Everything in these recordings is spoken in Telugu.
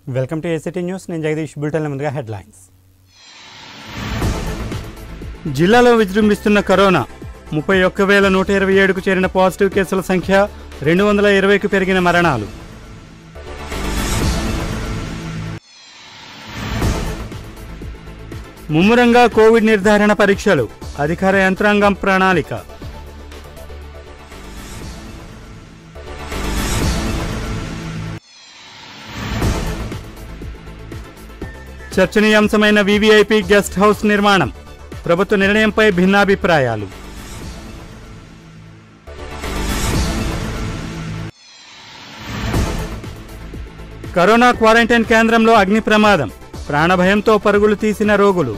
Welcome to ACT news. నేను జగదీష్. బులెటిన్ల ముందుగా హెడ్లైన్స్. జిల్లాలో విజృంభిస్తున్న కరోనా. 31,127కు చేరిన పాజిటివ్ కేసుల సంఖ్య, 220కు పెరిగిన మరణాలు. ముమ్మరంగా కోవిడ్ నిర్ధారణ పరీక్షలు, అధికార యంత్రాంగం ప్రణాళిక. చర్చనీయాంశమైన వీవీఐపీ గెస్ట్ హౌస్ నిర్మాణం, ప్రభుత్వ నిర్ణయంపై భిన్నాభిప్రాయాలు. కరోనా క్వారంటైన్ కేంద్రంలో అగ్ని ప్రమాదం, ప్రాణభయంతో పరుగులు తీసిన రోగులు.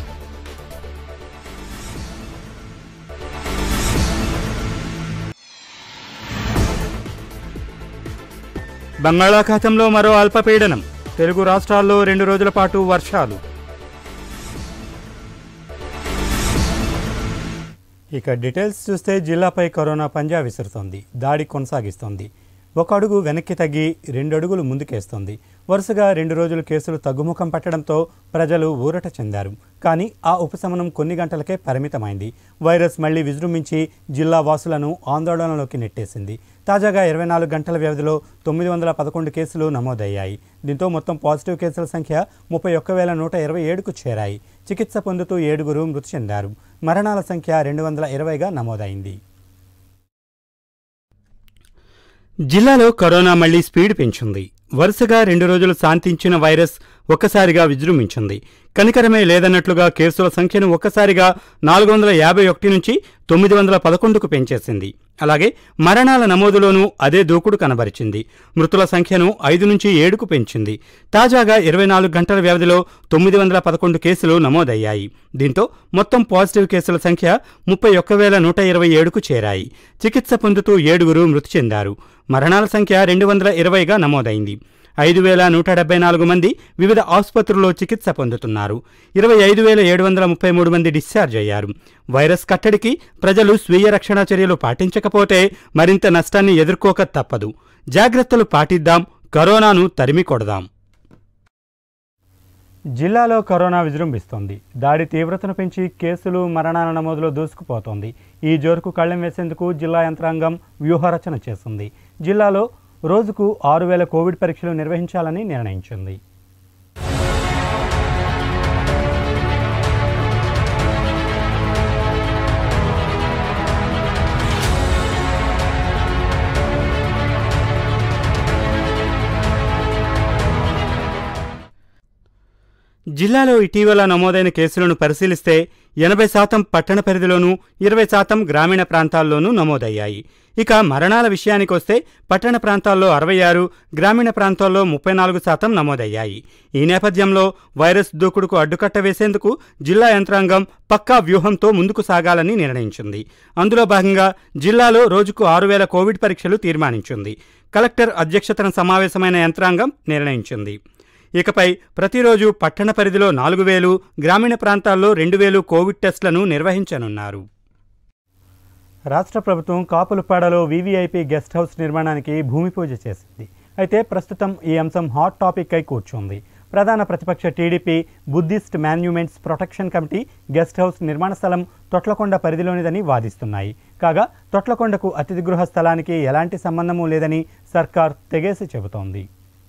బంగాళాఖాతంలో మరో అల్పపీడనం, తెలుగు రాష్ట్రాల్లో 2 రోజుల పాటు వర్షాలు. ఇక డీటెయిల్స్ చూస్తే, జిల్లాపై కరోనా పంజా విసురుతోంది, దాడి కొనసాగిస్తోంది. 1 అడుగు వెనక్కి తగ్గి 2 అడుగులు ముందుకేస్తోంది. వరుసగా 2 రోజులు కేసులు తగ్గుముఖం పట్టడంతో ప్రజలు ఊరట చెందారు. కానీ ఆ ఉపశమనం కొన్ని గంటలకే పరిమితమైంది. వైరస్ మళ్లీ విజృంభించి జిల్లా వాసులను ఆందోళనలోకి నెట్టేసింది. తాజాగా 24 గంటల వ్యవధిలో 911 కేసులు నమోదయ్యాయి. దీంతో మొత్తం పాజిటివ్ కేసుల సంఖ్య 31,127కు చేరాయి. చికిత్స పొందుతూ 7గురు మృతి చెందారు. మరణాల సంఖ్య 220గా నమోదైంది. జిల్లాలో కరోనా మళ్లీ స్పీడ్ పెంచింది. వరుసగా 2 రోజులు శాంతించిన వైరస్ ఒక్కసారిగా విజృంభించింది. కనికరమే లేదన్నట్లుగా కేసుల సంఖ్యను ఒక్కసారిగా 451 నుంచి 911కు పెంచేసింది. అలాగే మరణాల నమోదులోనూ అదే దూకుడు కనబరిచింది. మృతుల సంఖ్యను 5 నుంచి 7కు పెంచింది. తాజాగా 24 గంటల వ్యవధిలో 911 కేసులు నమోదయ్యాయి. దీంతో మొత్తం పాజిటివ్ కేసుల సంఖ్య 31,127కు చేరాయి. చికిత్స పొందుతూ 7గురు మృతి చెందారు. మరణాల సంఖ్య 220గా నమోదైంది. 5,174 మంది వివిధ ఆసుపత్రుల్లో చికిత్స పొందుతున్నారు. 25,733 మంది డిశ్చార్జ్ అయ్యారు. వైరస్ కట్టడికి ప్రజలు స్వీయ రక్షణ చర్యలు పాటించకపోతే మరింత నష్టాన్ని ఎదుర్కోక తప్పదు. జాగ్రత్తలు పాటిద్దాం, కరోనాను తరిమి కొడదాం. జిల్లాలో కరోనా విజృంభిస్తోంది. దాడి తీవ్రతను పెంచి కేసులు, మరణాల నమోదులో దూసుకుపోతోంది. ఈ జోరుకు కళ్లెం వేసేందుకు జిల్లా యంత్రాంగం వ్యూహరచన చేసింది. జిల్లాలో రోజుకు 6,000 కోవిడ్ పరీక్షలు నిర్వహించాలని నిర్ణయించింది. జిల్లాలో ఇటీవల నమోదైన కేసులను పరిశీలిస్తే 80% పట్టణ పరిధిలోనూ 20% గ్రామీణ ప్రాంతాల్లోనూ నమోదయ్యాయి. ఇక మరణాల విషయానికొస్తే పట్టణ ప్రాంతాల్లో 66, గ్రామీణ ప్రాంతాల్లో 34% నమోదయ్యాయి. ఈ నేపథ్యంలో వైరస్ దూకుడుకు అడ్డుకట్ట వేసేందుకు జిల్లా యంత్రాంగం పక్కా వ్యూహంతో ముందుకు సాగాలని నిర్ణయించింది. అందులో భాగంగా జిల్లాలో రోజుకు 6,000 కోవిడ్ పరీక్షలు తీర్మానించింది. కలెక్టర్ అధ్యక్షతన సమావేశమైన యంత్రాంగం నిర్ణయించింది. ఇకపై ప్రతిరోజు పట్టణ పరిధిలో 4,000, గ్రామీణ ప్రాంతాల్లో 2,000 కోవిడ్ టెస్టులను నిర్వహించనున్నారు. రాష్ట్ర ప్రభుత్వం కాపులపాడలో వీవీఐపీ గెస్ట్ హౌస్ నిర్మాణానికి భూమి పూజ చేసింది. అయితే ప్రస్తుతం ఈ అంశం హాట్ టాపిక్ అయి కూర్చుంది. ప్రధాన ప్రతిపక్ష TDP Buddhist monuments protection committee guest house నిర్మాణ స్థలం తొట్లకొండ పరిధిలోనిదని వాదిస్తున్నాయి. కాగా తొట్లకొండకు అతిథి గృహ స్థలానికి ఎలాంటి సంబంధమూ లేదని సర్కార్ తెగేసి చెబుతోంది.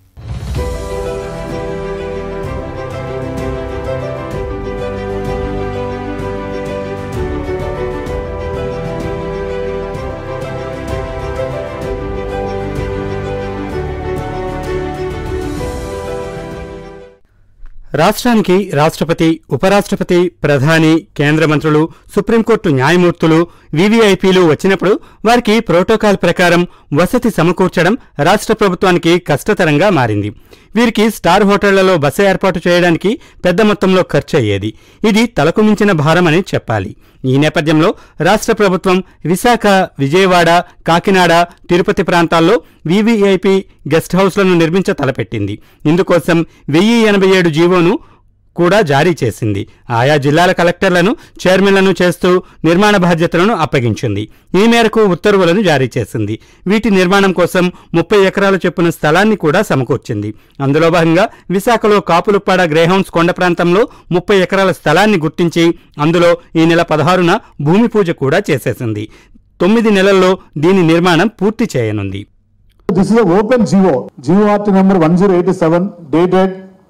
రాష్ట్రానికి రాష్ట్రపతి, ఉపరాష్ట్రపతి, ప్రధాని, కేంద్ర మంత్రులు, సుప్రీంకోర్టు న్యాయమూర్తులు, వీవీఐపీలు వచ్చినప్పుడు వారికి ప్రోటోకాల్ ప్రకారం వసతి సమకూర్చడం రాష్ట్ర ప్రభుత్వానికి కష్టతరంగా మారింది. వీరికి స్టార్ హోటళ్లలో బస ఏర్పాటు చేయడానికి పెద్ద మొత్తంలో ఖర్చు అయ్యేది. ఇది తలకు మించిన భారమని చెప్పాలి. ఈ నేపథ్యంలో రాష్ట్ర ప్రభుత్వం విశాఖ, విజయవాడ, కాకినాడ, తిరుపతి ప్రాంతాల్లో వీవీఐపీ గెస్ట్ హౌస్లను నిర్మించ తలపెట్టింది. ఇందుకోసం 1087 జీవోను కూడా జారీ చేసింది. ఆయా జిల్లాల కలెక్టర్లను చైర్మన్లను చేస్తూ నిర్మాణ బాధ్యతలను అప్పగించింది. ఈ మేరకు ఉత్తర్వులను జారీ చేసింది. వీటి నిర్మాణం కోసం 30 ఎకరాల చొప్పున స్థలాన్ని కూడా సమకూర్చింది. అందులో భాగంగా విశాఖలో కాపులుప్పాడ గ్రేహౌండ్స్ కొండ ప్రాంతంలో 30 ఎకరాల స్థలాన్ని గుర్తించి అందులో ఈ నెల 16న భూమి పూజ కూడా చేసేసింది. 9 నెలల్లో దీని నిర్మాణం పూర్తి చేయనుంది. This is a open GORT number 1087 dated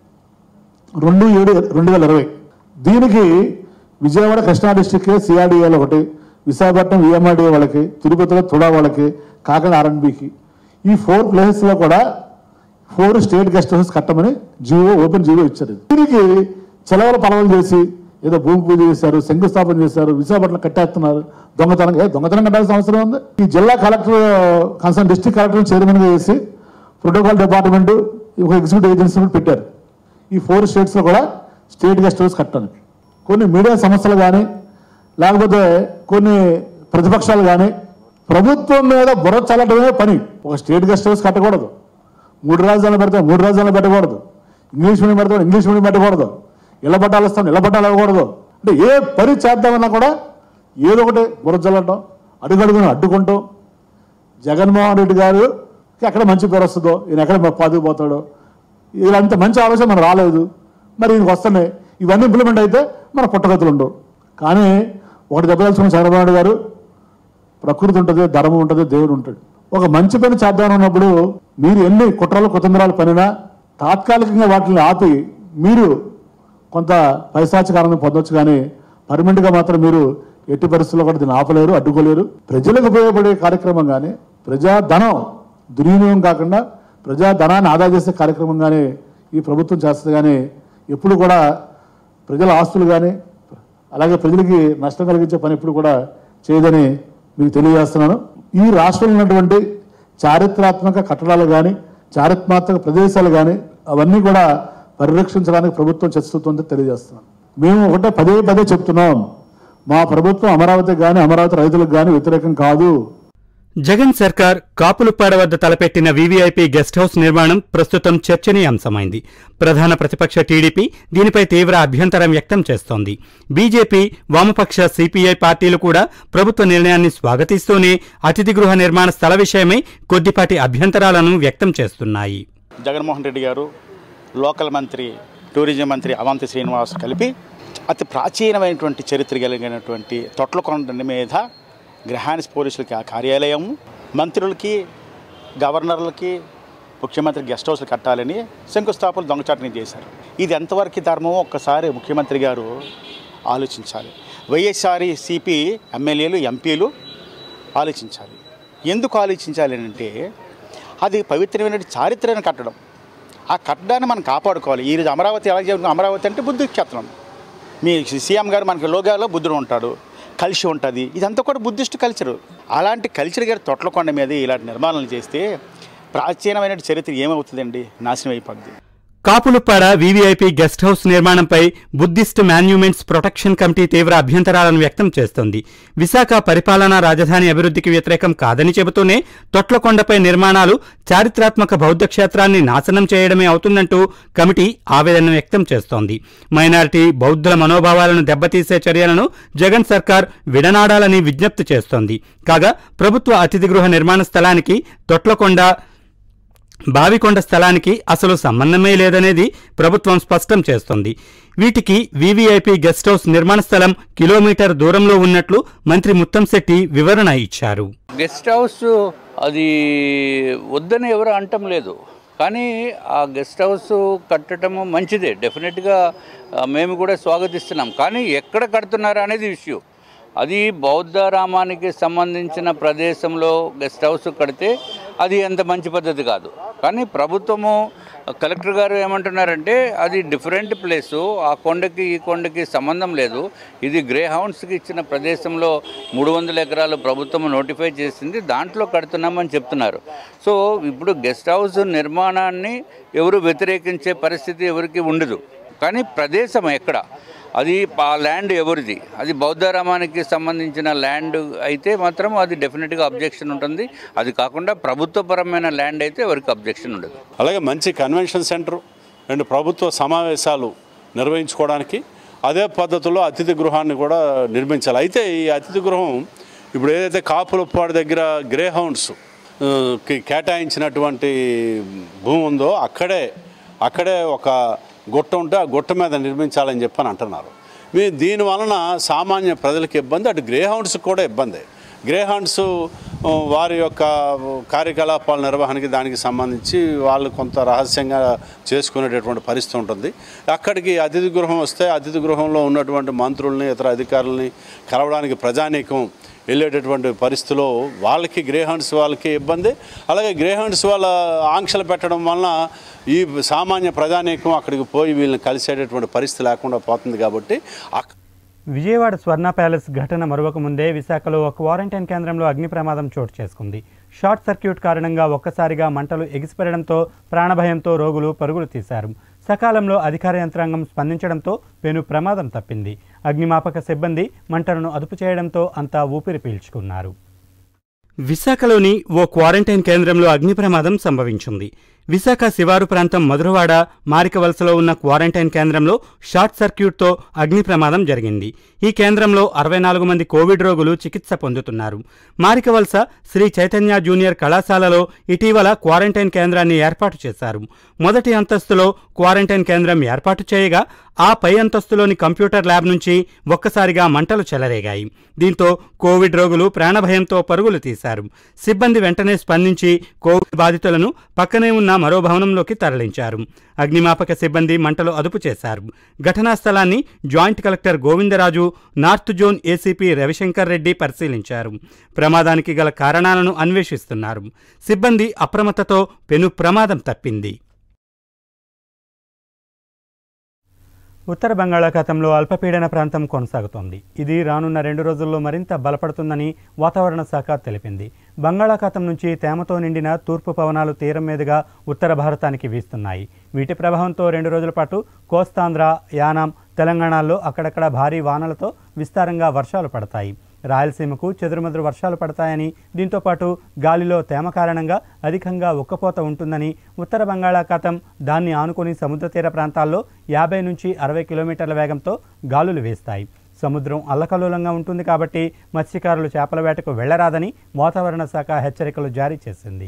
2/7/2020. దీనికి విజయవాడ కృష్ణా డిస్ట్రిక్ట్ సిఆర్డిఏలో ఒకటి, విశాఖపట్నం విఎంఆర్డిఏ వాళ్ళకి, తిరుపతిలో తుడా వాళ్ళకి, కాకినాడ ఆర్ఎండ్బికి ఈ 4 ప్లేసెస్లో కూడా 4 స్టేట్ గెస్ట్ హౌస్ కట్టమని ఓపెన్ జీవో ఇచ్చారు. దీనికి చెలవల పలవలు చేసి ఏదో భూమి పూజ చేశారు, శంకుస్థాపన చేశారు, విశాఖపట్నం కట్టేస్తున్నారు. దొంగతనం కట్టాల్సిన అవసరం ఉంది. ఈ జిల్లా కలెక్టర్ కన్సర్న్ డిస్ట్రిక్ట్ కలెక్టర్ చైర్మన్గా చేసి ప్రోటోకాల్ డిపార్ట్మెంట్ ఒక ఎగ్జిక్యూటివ్ ఏజెన్సీ పెట్టారు. ఈ 4 స్టేట్స్లో కూడా స్టేట్ గెస్ట్ హౌస్ కట్టడానికి కొన్ని మీడియా సంస్థలు కానీ లేకపోతే కొన్ని ప్రతిపక్షాలు కానీ ప్రభుత్వం మీద బుర్ర చల్లటమే పని. ఒక స్టేట్ గెస్ట్ హౌస్ కట్టకూడదు, 3 రాజధానులు పెడితే 3 రాజధానులు పెట్టకూడదు, ఇంగ్లీష్ మీడియం పెడితే ఇంగ్లీష్ మీడియం పెట్టకూడదు, ఇళ్ల పట్టాలు ఇస్తాం ఇళ్ల పట్టాలు ఇవ్వకూడదు. అంటే ఏ పని చేద్దామన్నా కూడా ఏదో ఒకటి బుర్ర చల్లటం, అడుగడుగును అడ్డుకుంటాం. జగన్మోహన్ రెడ్డి గారు ఎక్కడ మంచి పేరు వస్తుందో, ఈయన ఎక్కడ పాదుకుపోతాడో, ఇలాంటి మంచి ఆలోచన మనకు రాలేదు. మరి ఈయనకు వస్తున్నాయి. ఇవన్నీ ఇంప్లిమెంట్ అయితే మన పుట్టగతులు ఉండవు. కానీ ఒకటి చెప్పదలుచుకున్న చంద్రబాబు నాయుడు గారు, ప్రకృతి ఉంటుంది, ధర్మం ఉంటుంది, దేవుడు ఉంటాడు. ఒక మంచి పని చేద్దామన్నప్పుడు మీరు ఎన్ని కుట్రలు కుతంత్రాలు పనినా తాత్కాలికంగా వాటిని ఆపి మీరు కొంత పైశాచికారాన్ని పొందొచ్చు, కానీ పర్మనెంట్గా మాత్రం మీరు ఎట్టి పరిస్థితుల్లో కూడా దీన్ని ఆపలేరు, అడ్డుకోలేరు. ప్రజలకు ఉపయోగపడే కార్యక్రమం కానీ, ప్రజాధనం దుర్వినియోగం కాకుండా ప్రజాధనాన్ని ఆదా చేసే కార్యక్రమం కానీ ఈ ప్రభుత్వం చేస్తుంది. కానీ ఎప్పుడు కూడా ప్రజల ఆస్తులు కానీ అలాగే ప్రజలకి నష్టం కలిగించే పని ఎప్పుడు కూడా చేయదని మీకు తెలియజేస్తున్నాను. ఈ రాష్ట్రంలో ఉన్నటువంటి చారిత్రాత్మక కట్టడాలు కానీ చారిత్రాత్మక ప్రదేశాలు కానీ అవన్నీ కూడా పరిరక్షించడానికి ప్రభుత్వం చర్చిస్తుందని తెలియజేస్తున్నాం. మేము ఒకటే పదే చెప్తున్నాం, మా ప్రభుత్వం అమరావతి కానీ అమరావతి రైతులకు కానీ వ్యతిరేకం కాదు. జగన్ సర్కార్ కాపులుప్పాడ వద్ద తలపెట్టిన వీవీఐపీ గెస్ట్ హౌస్ నిర్మాణం ప్రస్తుతం చర్చనీయాంశమైంది. ప్రధాన ప్రతిపక్ష టీడీపీ దీనిపై తీవ్ర అభ్యంతరం వ్యక్తం చేస్తోంది. బీజేపీ, వామపక్ష సిపిఐ పార్టీలు కూడా ప్రభుత్వ నిర్ణయాన్ని స్వాగతిస్తూనే అతిథి గృహ నిర్మాణ స్థల విషయమై కొద్దిపాటి అభ్యంతరాలను వ్యక్తం చేస్తున్నాయి. జగన్మోహన్ రెడ్డి గారు, లోకల్ మంత్రి, టూరిజం మంత్రి అవంతి శ్రీనివాస్ కలిపి అతి ప్రాచీనమైనటువంటి చరిత్ర కలిగినటువంటి తొట్లకొండ మీద గ్రహానిస్ పోలీసులకి ఆ కార్యాలయం, మంత్రులకి, గవర్నర్లకి, ముఖ్యమంత్రి గెస్ట్ హౌస్లు కట్టాలని శంకుస్థాపనలు దొంగచాటుని చేశారు. ఇది ఎంతవరకు ధర్మమో ఒక్కసారి ముఖ్యమంత్రి గారు ఆలోచించాలి. వైఎస్ఆర్సీపీ ఎమ్మెల్యేలు, ఎంపీలు ఆలోచించాలి. ఎందుకు ఆలోచించాలి అంటే అది పవిత్రమైన చారిత్రను కట్టడం. ఆ కట్టడాన్ని మనం కాపాడుకోవాలి. ఈరోజు అమరావతి ఎలా చేయాలి? అమరావతి అంటే బుద్ధి క్షేత్రం. మీ సీఎం గారు మనకి లోగాలో బుద్ధుడు ఉంటాడు, కలిసి ఉంటుంది. ఇదంతా కూడా బుద్ధిస్ట్ కల్చరు. అలాంటి కల్చర్ గారి తొట్లకొండ మీద ఇలాంటి నిర్మాణాలు చేస్తే ప్రాచీనమైన చరిత్ర ఏమవుతుందండి? నాశనం అయిపోద్ది. కాపులుప్పాడ వీవీఐపీ గెస్ట్ హౌస్ నిర్మాణంపై బుద్ధిస్ట్ మాన్యుమెంట్స్ ప్రొటెక్షన్ కమిటీ తీవ్ర అభ్యంతరాలను వ్యక్తం చేస్తోంది. విశాఖ పరిపాలనా రాజధాని అభివృద్ధికి వ్యతిరేకం కాదని చెబుతూనే తొట్లకొండపై నిర్మాణాలు చారిత్రాత్మక బౌద్ధ క్షేత్రాన్ని నాశనం చేయడమే అవుతుందంటూ కమిటీ ఆవేదన వ్యక్తం చేస్తోంది. మైనారిటీ, బౌద్ధుల మనోభావాలను దెబ్బతీసే చర్యలను జగన్ సర్కార్ విడనాడాలని విజ్ఞప్తి చేస్తోంది. కాగా ప్రభుత్వ అతిథి గృహ నిర్మాణ స్థలానికి తొట్లకొండ, బావికొండ స్థలానికి అసలు సంబంధమే లేదనేది ప్రభుత్వం స్పష్టం చేస్తోంది. వీటికి వీవీఐపీ గెస్ట్ హౌస్ నిర్మాణ స్థలం కిలోమీటర్ దూరంలో ఉన్నట్లు మంత్రి ముత్తంశెట్టి వివరణ ఇచ్చారు. గెస్ట్ హౌస్ అది వద్దని ఎవరు అంటం లేదు, కానీ ఆ గెస్ట్ హౌస్ కట్టడము మంచిదే, డెఫినెట్గా మేము కూడా స్వాగతిస్తున్నాం. కానీ ఎక్కడ కడుతున్నారు అనేది ఇష్యూ. అది బౌద్ధరామానికి సంబంధించిన ప్రదేశంలో గెస్ట్ హౌస్ కడితే అది అంత మంచి పద్ధతి కాదు. కానీ ప్రభుత్వము, కలెక్టర్ గారు ఏమంటున్నారంటే అది డిఫరెంట్ ప్లేసు, ఆ కొండకి ఈ కొండకి సంబంధం లేదు, ఇది గ్రే హౌండ్స్కి ఇచ్చిన ప్రదేశంలో 300 ఎకరాలు ప్రభుత్వం నోటిఫై చేసింది, దాంట్లో కడుతున్నామని చెప్తున్నారు. సో ఇప్పుడు గెస్ట్ హౌస్ నిర్మాణాన్ని ఎవరు వ్యతిరేకించే పరిస్థితి ఎవరికి ఉండదు. కానీ ప్రదేశం ఎక్కడ, అది ఆ ల్యాండ్ ఎవరిది, అది బౌద్ధరామానికి సంబంధించిన ల్యాండ్ అయితే మాత్రం అది డెఫినెట్గా అబ్జెక్షన్ ఉంటుంది. అది కాకుండా ప్రభుత్వపరమైన ల్యాండ్ అయితే ఎవరికి అబ్జెక్షన్ ఉండదు. అలాగే మంచి కన్వెన్షన్ సెంటర్ అండ్ ప్రభుత్వ సమావేశాలు నిర్వహించుకోవడానికి అదే పద్ధతిలో అతిథి గృహాన్ని కూడా నిర్మించాలి. అయితే ఈ అతిథి గృహం ఇప్పుడు ఏదైతే కాపులపాడు దగ్గర గ్రే హౌండ్స్ కేటాయించినటువంటి భూమి ఉందో అక్కడే ఒక గుట్ట ఉంటే ఆ గుట్ట మీద నిర్మించాలని చెప్పని అంటున్నారు. దీని వలన సామాన్య ప్రజలకు ఇబ్బంది, అటు గ్రే హౌండ్స్కి కూడా ఇబ్బంది. గ్రే హౌండ్స్ వారి యొక్క కార్యకలాపాల నిర్వహణకి దానికి సంబంధించి వాళ్ళు కొంత రహస్యంగా చేసుకునేటటువంటి పరిస్థితి ఉంటుంది. అక్కడికి అతిథి గృహం వస్తే అతిథి గృహంలో ఉన్నటువంటి మంత్రుల్ని ఇతర అధికారులని కలవడానికి ప్రజానీకం వెళ్ళేటటువంటి పరిస్థితిలో వాళ్ళకి గ్రే హౌండ్స్ వాళ్ళకి ఇబ్బంది. అలాగే గ్రే హౌండ్స్ వాళ్ళ ఆంక్షలు పెట్టడం వలన ఈ సామాన్య ప్రజానీకం అక్కడికి పోయి వీళ్ళని కలిసేటటువంటి పరిస్థితి లేకుండా పోతుంది. కాబట్టి విజయవాడ స్వర్ణ ప్యాలెస్ ఘటన మరొక ముందే విశాఖలో ఒక క్వారంటైన్ కేంద్రంలో అగ్ని ప్రమాదం చోటు చేసుకుంది. షార్ట్ సర్క్యూట్ కారణంగా ఒక్కసారిగా మంటలు ఎగిసిపడడంతో ప్రాణభయంతో రోగులు పరుగులు తీశారు. సకాలంలో అధికార యంత్రాంగం స్పందించడంతో పెను ప్రమాదం తప్పింది. అగ్నిమాపక సిబ్బంది మంటలను అదుపు చేయడంతో అంతా ఊపిరి పీల్చుకున్నారు. విశాఖలోని ఓ క్వారంటైన్ కేంద్రంలో అగ్ని ప్రమాదం సంభవించింది. విశాఖ శివారు ప్రాంతం మధురవాడ మారికవలసలో ఉన్న క్వారంటైన్ కేంద్రంలో షార్ట్ సర్క్యూట్తో అగ్ని ప్రమాదం జరిగింది. ఈ కేంద్రంలో 64 మంది కోవిడ్ రోగులు చికిత్స పొందుతున్నారు. మారికవలస శ్రీ చైతన్య జూనియర్ కళాశాలలో ఇటీవల క్వారంటైన్ కేంద్రాన్ని ఏర్పాటు చేశారు. మొదటి అంతస్తులో క్వారంటైన్ కేంద్రం ఏర్పాటు చేయగా ఆ పై అంతస్తులోని కంప్యూటర్ ల్యాబ్ నుంచి ఒక్కసారిగా మంటలు చెలరేగాయి. దీంతో కోవిడ్ రోగులు ప్రాణభయంతో పరుగులు తీశారు. సిబ్బంది వెంటనే స్పందించి కోవిడ్ బాధితులను పక్కనే ఉన్న మరో భవనంలోకి తరలించారు. అగ్నిమాపక సిబ్బంది మంటలు అదుపు చేశారు. ఘటనా స్థలాన్ని joint collector Govindaraju, north zone ACP Ravishankar Reddy పరిశీలించారు. ప్రమాదానికి గల కారణాలను అన్వేషిస్తున్నారు. సిబ్బంది అప్రమత్తతో పెను ప్రమాదం తప్పింది. ఉత్తర బంగాళాఖాతంలో అల్పపీడన ప్రాంతం కొనసాగుతోంది. ఇది రానున్న 2 రోజుల్లో మరింత బలపడుతుందని వాతావరణ శాఖ తెలిపింది. బంగాళాఖాతం నుంచి తేమతో నిండిన తూర్పు పవనాలు తీరం మీదుగా ఉత్తర భారతానికి వీస్తున్నాయి. వీటి ప్రభావంతో 2 రోజుల పాటు కోస్తాంధ్ర, యానాం, తెలంగాణలో అక్కడక్కడ భారీ వానలతో విస్తారంగా వర్షాలు పడతాయి. రాయలసీమకు చెదురుమదురు వర్షాలు పడతాయని, దీంతోపాటు గాలిలో తేమ కారణంగా అధికంగా ఉక్కపోత ఉంటుందని, ఉత్తర బంగాళాఖాతం దాన్ని ఆనుకుని సముద్ర తీర ప్రాంతాల్లో 50 నుంచి 60 కిలోమీటర్ల వేగంతో గాలులు వేస్తాయి. సముద్రం అల్లకల్లోలంగా ఉంటుంది కాబట్టి మత్స్యకారులు చేపల వేటకు వెళ్లరాదని వాతావరణ శాఖ హెచ్చరికలు జారీ చేసింది.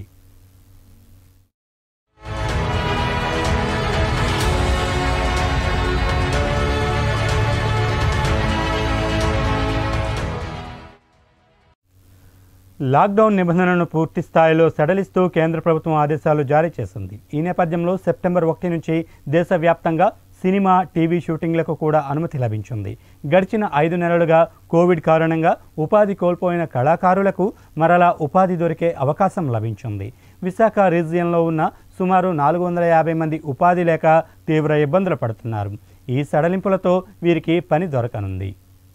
లాక్డౌన్ నిబంధనలను పూర్తి స్థాయిలో సడలిస్తూ కేంద్ర ప్రభుత్వం ఆదేశాలు జారీ చేసింది. ఈ నేపథ్యంలో సెప్టెంబర్ 1 నుంచి దేశవ్యాప్తంగా సినిమా, టీవీ షూటింగ్లకు కూడా అనుమతి లభించింది. గడిచిన 5 నెలలుగా కోవిడ్ కారణంగా ఉపాధి కోల్పోయిన కళాకారులకు మరలా ఉపాధి దొరికే అవకాశం లభించింది. విశాఖ రీజియన్లో ఉన్న సుమారు 450 మంది ఉపాధి లేక తీవ్ర ఇబ్బందులు పడుతున్నారు. ఈ సడలింపులతో వీరికి పని దొరకనుంది.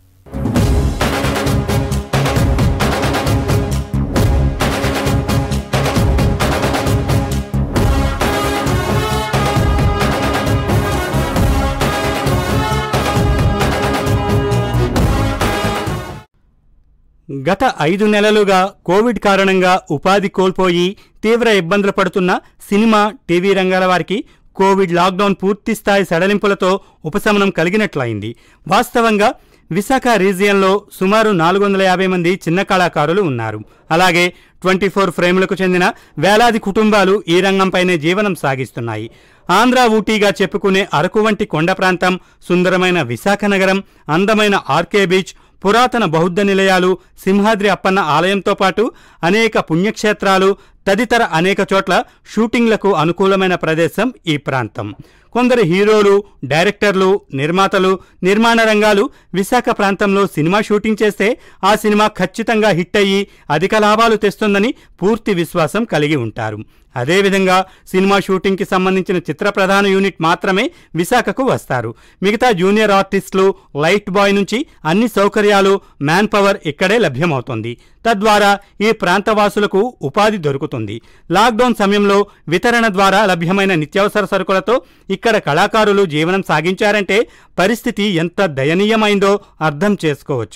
గత 5 నెలలుగా కోవిడ్ కారణంగా ఉపాధి కోల్పోయి తీవ్ర ఇబ్బందులు పడుతున్న సినిమా, టీవీ రంగాల వారికి కోవిడ్ లాక్డౌన్ పూర్తిస్థాయి సడలింపులతో ఉపశమనం కలిగినట్లయింది. వాస్తవంగా విశాఖ రీజియన్లో సుమారు 450 మంది చిన్న కళాకారులు ఉన్నారు. అలాగే 24 ఫ్రేములకు చెందిన వేలాది కుటుంబాలు ఈ రంగంపైనే జీవనం సాగిస్తున్నాయి. ఆంధ్ర ఊటీగా చెప్పుకునే అరకు వంటి కొండ ప్రాంతం, సుందరమైన విశాఖ నగరం, అందమైన ఆర్కే బీచ్, పురాతన బౌద్ధ నిలయాలు, సింహాద్రి అప్పన్న ఆలయంతో పాటు అనేక పుణ్యక్షేత్రాలు తదితర అనేక చోట్ల షూటింగ్లకు అనుకూలమైన ప్రదేశం ఈ ప్రాంతం. కొందరు హీరోలు, డైరెక్టర్లు, నిర్మాతలు, నిర్మాణ రంగాలు విశాఖ ప్రాంతంలో సినిమా షూటింగ్ చేస్తే ఆ సినిమా ఖచ్చితంగా హిట్ అయ్యి అధిక లాభాలు తెస్తుందని పూర్తి విశ్వాసం కలిగి ఉంటారు. అదేవిధంగా సినిమా షూటింగ్కి సంబంధించిన చిత్ర ప్రధాన యూనిట్ మాత్రమే విశాఖకు వస్తారు. మిగతా జూనియర్ ఆర్టిస్టులు, లైట్ బాయ్ నుంచి అన్ని సౌకర్యాలు, మ్యాన్ పవర్ ఇక్కడే లభ్యమవుతుంది. తద్వారా ఈ ప్రాంతవాసులకు ఉపాధి దొరుకుతుంది. లాక్డౌన్ సమయంలో వితరణ ద్వారా లభ్యమైన నిత్యావసర సరుకులతో ఇక్కడ కళాకారులు జీవనం సాగించారంటే పరిస్థితి ఎంత దయనీయమైందో అర్థం చేసుకోవచ్చు.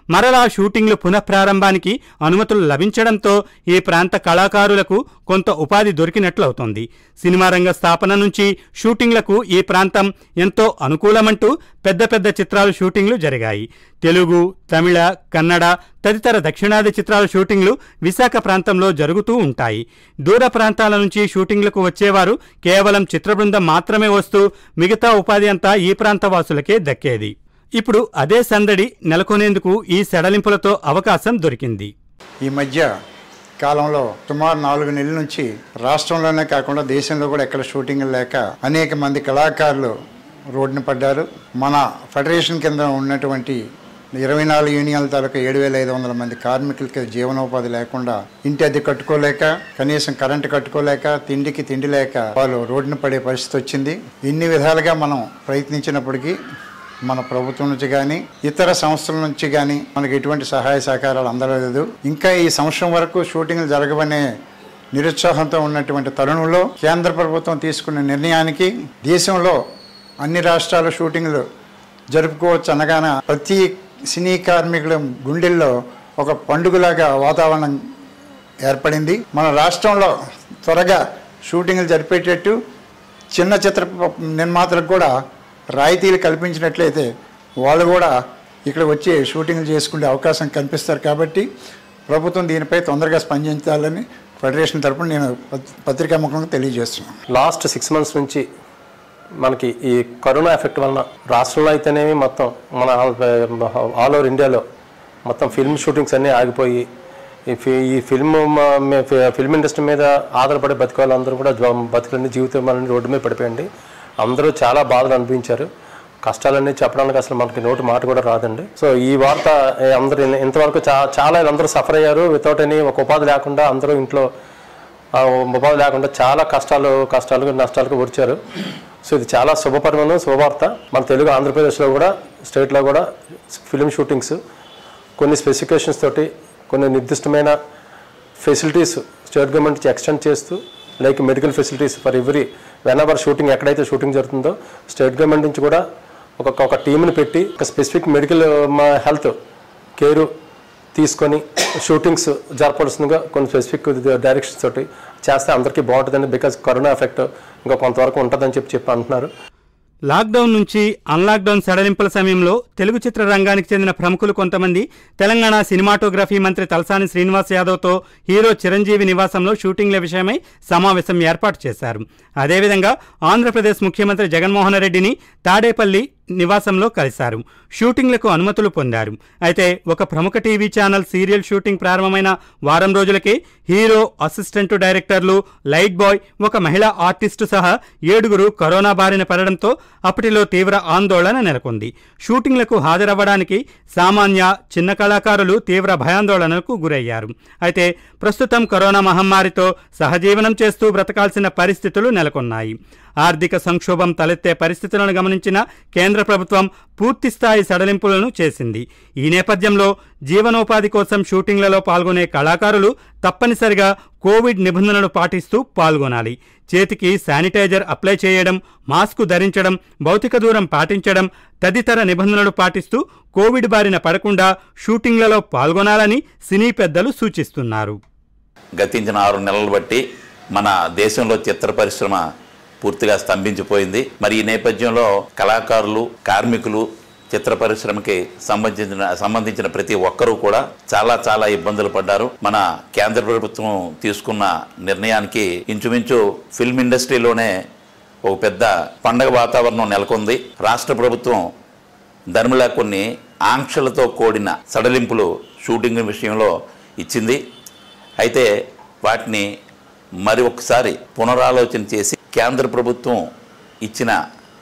మరలా షూటింగ్లు పునఃప్రారంభానికి అనుమతులు లభించడంతో ఈ ప్రాంత కళాకారులకు కొంత ఉపాధి దొరికినట్లవుతోంది. సినిమా రంగ స్థాపన నుంచి షూటింగ్లకు ఈ ప్రాంతం ఎంతో అనుకూలమంటూ పెద్ద పెద్ద చిత్రాలు షూటింగ్లు జరిగాయి. తెలుగు, తమిళ, కన్నడ తదితర దక్షిణాది చిత్రాల షూటింగ్లు విశాఖ ప్రాంతంలో జరుగుతూ ఉంటాయి. దూర ప్రాంతాల నుంచి షూటింగ్లకు వచ్చేవారు కేవలం చిత్రబృందం మాత్రమే వస్తూ మిగతా ఉపాధి అంతా ఈ ప్రాంత వాసులకే దక్కేది. ఇప్పుడు అదే సందడి నెలకొనేందుకు ఈ సడలింపులతో అవకాశం దొరికింది. ఈ మధ్య కాలంలో సుమారు 4 నెలల నుంచి రాష్ట్రంలోనే కాకుండా దేశంలో కూడా ఎక్కడ షూటింగ్ లేక అనేక మంది కళాకారులు రోడ్డున పడ్డారు. మన ఫెడరేషన్ కింద ఉన్నటువంటి 24 యూనియన్ల తాలూకా 7,500 మంది కార్మికులకి జీవనోపాధి లేకుండా, ఇంటి అద్దె కట్టుకోలేక, కనీసం కరెంటు కట్టుకోలేక, తిండికి తిండి లేక వాళ్ళు రోడ్డున పడే పరిస్థితి వచ్చింది. ఇన్ని విధాలుగా మనం ప్రయత్నించినప్పటికీ మన ప్రభుత్వం నుంచి కానీ ఇతర సంస్థల నుంచి కానీ మనకి ఎటువంటి సహాయ సహకారాలు అందలేదు. ఇంకా ఈ సంవత్సరం వరకు షూటింగ్లు జరగవనే నిరుత్సాహంతో ఉన్నటువంటి తరుణంలో కేంద్ర ప్రభుత్వం తీసుకున్న నిర్ణయానికి దేశంలో అన్ని రాష్ట్రాల షూటింగ్లు జరుపుకోవచ్చు అనగాన ప్రతి సినీ కార్మికుల గుండెల్లో ఒక పండుగలాగా వాతావరణం ఏర్పడింది. మన రాష్ట్రంలో త్వరగా షూటింగ్లు జరిపేటట్టు చిన్న చిత్ర నిర్మాతలకు కూడా రాయితీలు కల్పించినట్లయితే వాళ్ళు కూడా ఇక్కడ వచ్చి షూటింగ్లు చేసుకునే అవకాశం కల్పిస్తారు. కాబట్టి ప్రభుత్వం దీనిపై తొందరగా స్పందించాలని ఫెడరేషన్ తరపున నేను పత్రికాముఖంగా తెలియజేస్తున్నాను. లాస్ట్ 6 months నుంచి మనకి ఈ కరోనా ఎఫెక్ట్ వలన రాష్ట్రంలో అయితేనేమి మొత్తం మన ఆల్ ఓవర్ ఇండియాలో మొత్తం ఫిల్మ్ షూటింగ్స్ అన్నీ ఆగిపోయి ఈ ఫిల్మ్ ఇండస్ట్రీ మీద ఆధారపడే బతికే వాళ్ళందరూ కూడా బతుకులన్నీ జీవితం వాళ్ళని రోడ్డు మీద పడిపోయండి. అందరూ చాలా బాధలు అనిపించారు. కష్టాలన్నీ చెప్పడానికి అసలు మనకి నోటి మాట కూడా రాదండి. సో ఈ వార్త అందరూ ఇంతవరకు చాలా అందరూ సఫర్ అయ్యారు. వితౌట్ ఎనీ ఒక ఉపాధి లేకుండా అందరూ ఇంట్లో ఉపాధి లేకుండా చాలా కష్టాలకు నష్టాలకు వచ్చారు. సో ఇది చాలా శుభవార్త. మన తెలుగు ఆంధ్రప్రదేశ్లో కూడా స్టేట్లో కూడా ఫిల్మ్ షూటింగ్స్ కొన్ని స్పెసిఫికేషన్స్ తోటి కొన్ని నిర్దిష్టమైన ఫెసిలిటీస్ స్టేట్ గవర్నమెంట్ ఎక్స్టెండ్ చేస్తూ, like medical facilities for every whenever shooting ఎక్కడైతే షూటింగ్ జరుగుతుందో స్టేట్ గవర్నమెంట్ నుంచి కూడా ఒక టీంని పెట్టి ఒక స్పెసిఫిక్ మెడికల్ హెల్త్ కేరు తీసుకొని షూటింగ్స్ జరపవలసిందిగా కొన్ని స్పెసిఫిక్ డైరెక్షన్స్ తోటి చేస్తే అందరికీ బాగుంటుందండి. బికాజ్ కరోనా ఎఫెక్ట్ ఇంకా కొంతవరకు ఉంటుందని చెప్పి అంటున్నారు. లాక్డౌన్ నుంచి అన్లాక్డౌన్ సడలింపుల సమయంలో తెలుగు చిత్ర రంగానికి చెందిన ప్రముఖులు కొంతమంది తెలంగాణ సినిమాటోగ్రఫీ మంత్రి తలసాని శ్రీనివాస్ యాదవ్తో హీరో చిరంజీవి నివాసంలో షూటింగ్ల విషయమై సమావేశం ఏర్పాటు చేశారు. అదేవిధంగా ఆంధ్రప్రదేశ్ ముఖ్యమంత్రి జగన్మోహన్ రెడ్డిని తాడేపల్లి నివాసంలో కలిశారు. షూటింగ్లకు అనుమతులు పొందారు. అయితే ఒక ప్రముఖ టీవీ ఛానల్ సీరియల్ షూటింగ్ ప్రారంభమైన వారం రోజులకే హీరో, అసిస్టెంట్ డైరెక్టర్లు, లైట్ బాయ్, ఒక మహిళా ఆర్టిస్టు సహా 7 కరోనా బారిన పడడంతో అప్పటిలో తీవ్ర ఆందోళన నెలకొంది. షూటింగ్లకు హాజరవ్వడానికి సామాన్య, చిన్న కళాకారులు తీవ్ర భయాందోళనకు గురయ్యారు. అయితే ప్రస్తుతం కరోనా మహమ్మారితో సహజీవనం చేస్తూ బ్రతకాల్సిన పరిస్థితులు నెలకొన్నాయి. ఆర్థిక సంక్షోభం తలెత్తే పరిస్థితులను గమనించిన కేంద్ర ప్రభుత్వం పూర్తిస్థాయి సడలింపులను చేసింది. ఈ నేపథ్యంలో జీవనోపాధి కోసం షూటింగ్లలో పాల్గొనే కళాకారులు తప్పనిసరిగా కోవిడ్ నిబంధనలు పాటిస్తూ పాల్గొనాలి. చేతికి శానిటైజర్ అప్లై చేయడం, మాస్కు ధరించడం, భౌతిక దూరం పాటించడం తదితర నిబంధనలు పాటిస్తూ కోవిడ్ బారిన పడకుండా షూటింగ్లలో పాల్గొనాలని సినీ పెద్దలు సూచిస్తున్నారు. గతించిన 6 నెలలు బట్టి మన దేశంలో చిత్ర పరిశ్రమ పూర్తిగా స్తంభించిపోయింది. మరి ఈ నేపథ్యంలో కళాకారులు, కార్మికులు, చిత్ర పరిశ్రమకి సంబంధించిన ప్రతి ఒక్కరూ కూడా చాలా ఇబ్బందులు పడ్డారు. మన కేంద్ర ప్రభుత్వం తీసుకున్న నిర్ణయానికి ఇంచుమించు ఫిల్మ్ ఇండస్ట్రీలోనే ఒక పెద్ద పండగ వాతావరణం నెలకొంది. రాష్ట్ర ప్రభుత్వం ధర్మలా కొన్ని ఆంక్షలతో కూడిన సడలింపులు షూటింగ్ విషయంలో ఇచ్చింది. అయితే వాటిని మరి ఒకసారి పునరాలోచన చేసి కేంద్ర ప్రభుత్వం ఇచ్చిన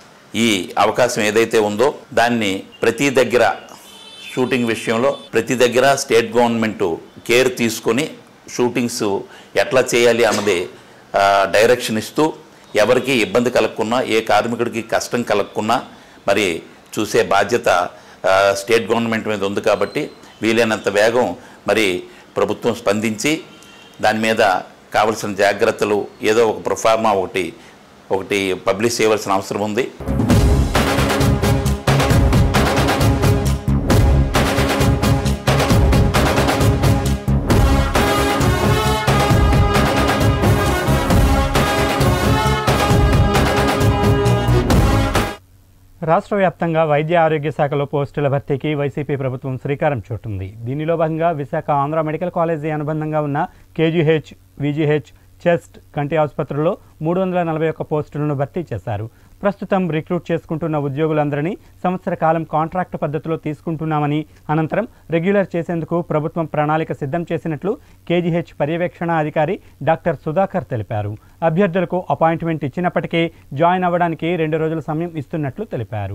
ఈ అవకాశం ఏదైతే ఉందో దాన్ని ప్రతి దగ్గర షూటింగ్ విషయంలో ప్రతి దగ్గర స్టేట్ గవర్నమెంట్ కేర్ తీసుకొని షూటింగ్స్ ఎట్లా చేయాలి అన్నది డైరెక్షన్ ఇస్తూ ఎవరికి ఇబ్బంది కలగకున్నా, ఏ కార్మికుడికి కష్టం కలగకున్నా మరి చూసే బాధ్యత స్టేట్ గవర్నమెంట్ మీద ఉంది. కాబట్టి వీలైనంత వేగం మరి ప్రభుత్వం స్పందించి దాని మీద కావలసిన జాగ్రత్తలు ఏదో ఒక ప్రొఫార్మా ఒకటి పబ్లిష్ చేయవలసిన అవసరం ఉంది. రాష్ట్ర వ్యాప్తంగా వైద్య ఆరోగ్య శాఖలో పోస్టుల భర్తీకి వైసీపీ ప్రభుత్వం శ్రీకారం చుట్టింది. దీనిలో భాగంగా విశాఖ ఆంధ్ర మెడికల్ కాలేజీ అనుబంధంగా ఉన్న కేజీహెచ్, విజీహెచ్, చెస్ట్, కంటి ఆసుపత్రుల్లో 341 పోస్టులను భర్తీ చేశారు. ప్రస్తుతం రిక్రూట్ చేసుకుంటున్న ఉద్యోగులందరినీ సంవత్సర కాలం కాంట్రాక్టు పద్ధతిలో తీసుకుంటున్నామని, అనంతరం రెగ్యులర్ చేసేందుకు ప్రభుత్వం ప్రణాళిక సిద్ధం చేసినట్లు కేజీహెచ్ పర్యవేక్షణ అధికారి డాక్టర్ సుధాకర్ తెలిపారు. అభ్యర్థులకు అపాయింట్మెంట్ ఇచ్చినప్పటికీ జాయిన్ అవ్వడానికి 2 రోజుల సమయం ఇస్తున్నట్లు తెలిపారు.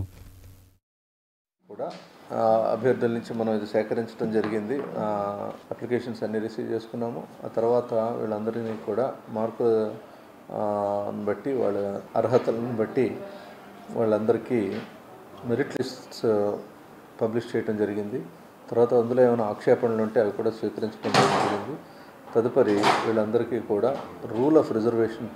అభ్యర్థుల నుంచి మనం ఇది సేకరించడం జరిగింది. అప్లికేషన్స్ అన్నీ రిసీవ్ చేసుకున్నాము. ఆ తర్వాత వీళ్ళందరినీ కూడా మార్కు బట్టి వాళ్ళ అర్హతలను బట్టి వాళ్ళందరికీ మెరిట్ లిస్ట్స్ పబ్లిష్ చేయడం జరిగింది. తర్వాత అందులో ఏమైనా ఆక్షేపణలు ఉంటే అవి కూడా స్వీకరించడం జరిగింది. తదుపరి వీళ్ళందరికీ కూడా రూల్ ఆఫ్ రిజర్వేషన్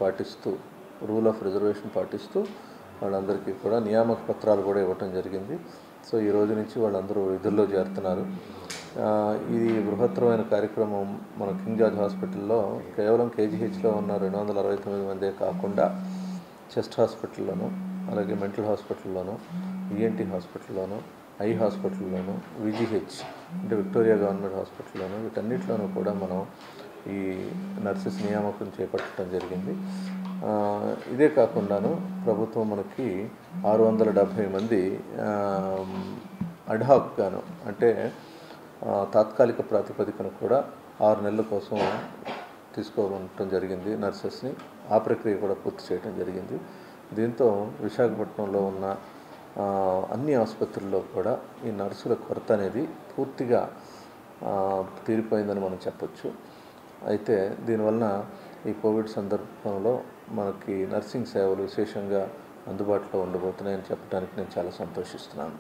పాటిస్తూ వాళ్ళందరికీ కూడా నియామక పత్రాలు కూడా ఇవ్వటం జరిగింది. సో ఈ రోజు నుంచి వాళ్ళందరూ విధుల్లో చేరుతున్నారు. ఇది బృహత్తరమైన కార్యక్రమం. మన కింగ్ జార్జ్ హాస్పిటల్లో కేవలం కేజీహెచ్లో ఉన్న 269 మందే కాకుండా చెస్ట్ హాస్పిటల్లోనూ, అలాగే మెంటల్ హాస్పిటల్లోనూ, ఈఎన్టీ హాస్పిటల్లోనూ, ఐ హాస్పిటల్లోనూ, విజీహెచ్ అంటే విక్టోరియా గవర్నమెంట్ హాస్పిటల్లోనూ, వీటన్నిటిలోనూ కూడా మనం ఈ నర్సెస్ నియామకం చేపట్టడం జరిగింది. ఇదే కాకుండాను ప్రభుత్వం మనకి 670 మంది అడ్హాక్ గాను అంటే తాత్కాలిక ప్రాతిపదికన కూడా 6 నెలల కోసం తీసుకోవడం జరిగింది నర్సెస్ని. ఆ ప్రక్రియ కూడా పూర్తి చేయడం జరిగింది. దీంతో విశాఖపట్నంలో ఉన్న అన్ని ఆసుపత్రుల్లో కూడా ఈ నర్సుల కొరత అనేది పూర్తిగా తీరిపోయిందని మనం చెప్పొచ్చు. అయితే దీనివలన ఈ కోవిడ్ సందర్భంలో మనకి నర్సింగ్ సేవలు విశేషంగా అందుబాటులో ఉండబోతున్నాయని చెప్పడానికి నేను చాలా సంతోషిస్తున్నాను.